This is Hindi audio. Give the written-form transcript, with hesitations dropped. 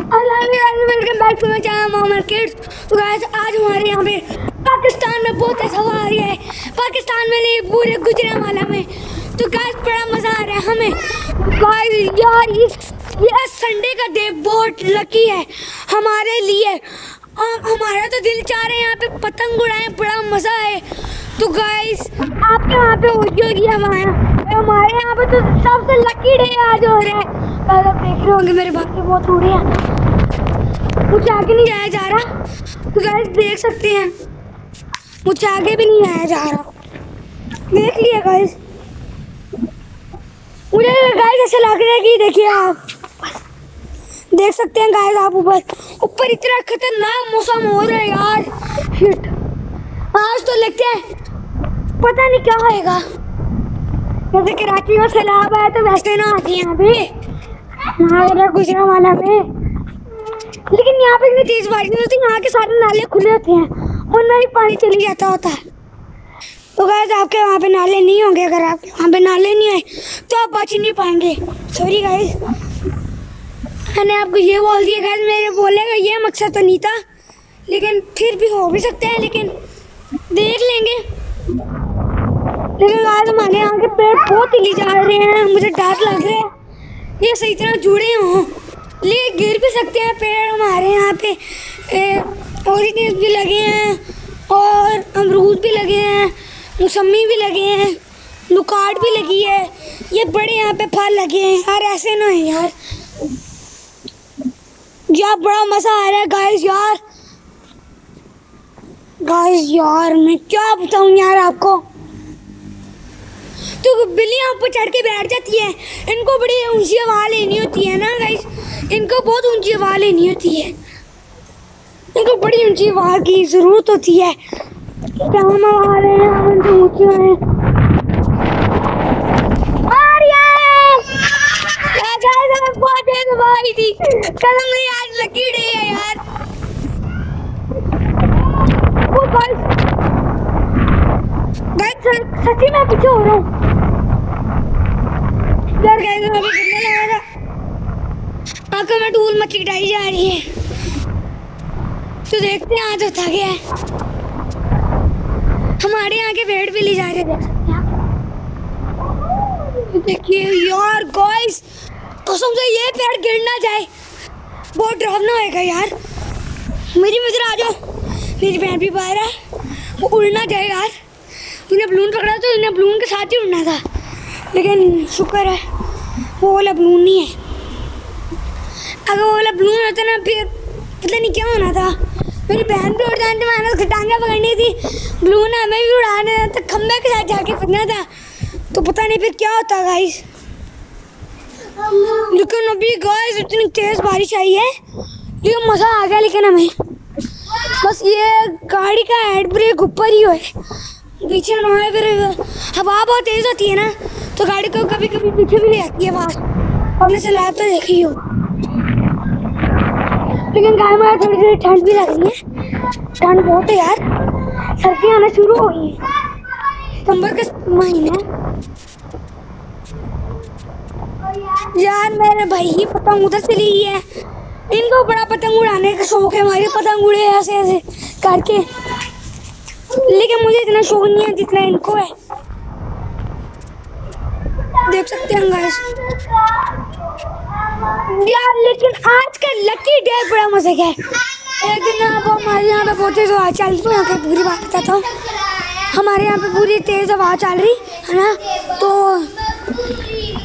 Welcome back to my channel Mohammad kids. तो गाइस आज हमारे यहाँ पे पाकिस्तान में बहुत ऐसा हवा आ रही है, पाकिस्तान में नहीं पूरे गुजरांवाला में। तो गाइस बड़ा मज़ा आ रहा है हमें। गाइस यार ये संडे का डे बहुत लकी है हमारे लिए। हमारा तो दिल चाह रहा है यहाँ पे पतंग उड़ाएं, बड़ा मज़ा आए। तो गाइस आपके वहाँ पे होगी हमारे यहाँ पे तो सबसे लकी डे आज हो रहा है। आप देख रहे होंगे मेरे बाकी बहुत उड़े हैं, मुझे आगे नहीं जाया जा रहा। तो गाइस देख सकते हैं मुझे आगे भी नहीं आया जा रहा, देख लिया गाइस। मुझे गाइस ऐसा लग रहा है कि देखिए आप देख सकते हैं गाइस, आप ऊपर इतना खतरनाक मौसम हो रहा है यार। शिट आज तो लगता है पता नहीं क्या होएगा। जैसे कराची में सैलाब आया तो वैसे ना आती है यहाँ पे गुजरांवाला में, लेकिन यहाँ पे इतनी तेज बारिश नहीं होती। यहाँ के सारे नाले खुले होते हैं और ना ही पानी चली जाता होता है। तो गाइस आपके वहाँ पे नाले नहीं होंगे, अगर आपके वहाँ पे नाले नहीं आए तो आप बच नहीं पाएंगे। सॉरी गाइस, मैंने आपको ये बोल दिया गाइस, मेरे बोलने का ये मकसद तो नहीं था, लेकिन फिर भी हो भी सकता है, लेकिन देख लेंगे। लेकिन गाइस हमारे यहाँ के पेड़ बहुत हिली जा रहे हैं, मुझे डर लग रहा है ये सही तरह जुड़े हों, लेकिन गिर भी सकते हैं पेड़। हमारे यहाँ पे ऑरेंज भी लगे हैं और अमरूद भी लगे हैं, मौसमी भी लगे हैं, लुकाट भी लगी है, ये बड़े यहाँ पे फल लगे हैं यार। ऐसे ना है यार, यार बड़ा मज़ा आ रहा है गाइस। यार मैं क्या बताऊँ यार आपको। तो बिल्लियाँ ऊपर चढ़ के बैठ जाती है, इनको बड़ी ऊंची आवाज़ लेनी होती है ना गाइस, इनको बहुत ऊंची आवाज़ लेनी होती है, इनको बड़ी ऊंची आवाज़ की ज़रूरत होती है। क्या हम आ रहे हैं उनसे ऊँची हैं बहुत तेज हवा आई थी कल, मेरी आज लकी डे है यार। वो गाइस सच्ची में पीछे हो रहा हूँ यार। गाइस अभी गिरने लगा था, आंखों में धूल मची डाई जा रही है। तो देखते हैं आज होता क्या है। हमारे यहाँ के पेड़ भी ले जा रहे, देख सकते हैं आप। देखिए यार गाइस, कसम से ये पेड़ गिर ना जाए, बहुत डरावना होएगा यार। मेरी मित्र आ जाओ, मेरी बहन भी बाहर है, वो उड़ ना जाए यार। तूने बलून पकड़ा तो उन्हें बलून के साथ ही उड़ना था, लेकिन शुक्र है वो वाला बलून नहीं है। अगर वो वाला बलून होता ना फिर पता नहीं क्या होना था। मेरी बहन भी उड़ जाती, मैंने उसकी टांगें पकड़नी थी, बलून हमें भी उड़ाना था, खम्भे के साथ जाके पकड़ना था, तो पता नहीं फिर क्या होता गाइस। लेकिन अभी गाइस इतनी तेज़ बारिश आई है, लेकिन मज़ा आ गया। लेकिन हमें बस ये गाड़ी का हैंड ब्रेक ऊपर ही है, पीछे ना है। फिर हवा बहुत तेज़ होती है ना, तो गाड़ी को कभी कभी पीछे भी ले आती है आवाज़। आपने सैलाब तो देखी हो, लेकिन गाय में थोड़ी थोड़ी ठंड भी लग रही है। ठंड बहुत है यार, सर्दी आना शुरू हो गई है, सितंबर के महीने। यार मेरे भाई ही पतंग उधर से ली है, इनको बड़ा पतंग उड़ाने का शौक है। हमारे पतंग उड़े ऐसे ऐसे करके, लेकिन मुझे इतना शौक नहीं है जितना इनको है। देख सकते हैं गाइस यार, लेकिन आज का लकी डे बड़ा मजे का है। एक दिन अब हमारे यहाँ पे बहुत तेज हवा चल रही है, यहाँ की पूरी बात बताता हूँ। हमारे यहाँ पे पूरी तेज हवा चल रही है ना, तो